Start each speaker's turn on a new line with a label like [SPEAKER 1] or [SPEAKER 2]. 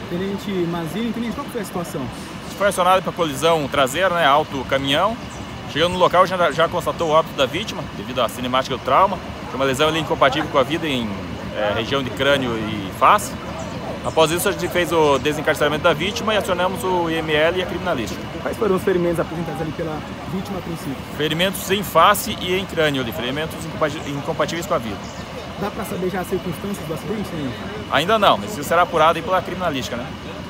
[SPEAKER 1] Tenente Mazini, tenente, qual foi a situação?
[SPEAKER 2] Foi acionado para colisão traseira, né, alto caminhão. Chegando no local, já constatou o óbito da vítima, devido à cinemática do trauma. Foi uma lesão ali incompatível com a vida em região de crânio e face. Após isso, a gente fez o desencarceramento da vítima e acionamos o IML e a criminalística.
[SPEAKER 1] Quais foram os ferimentos apresentados ali pela vítima a princípio?
[SPEAKER 2] Ferimentos em face e em crânio, ali, ferimentos incompatíveis com a vida.
[SPEAKER 1] Dá para saber já as circunstâncias do acidente, tenente?
[SPEAKER 2] Ainda não, mas isso será apurado aí pela criminalística, né?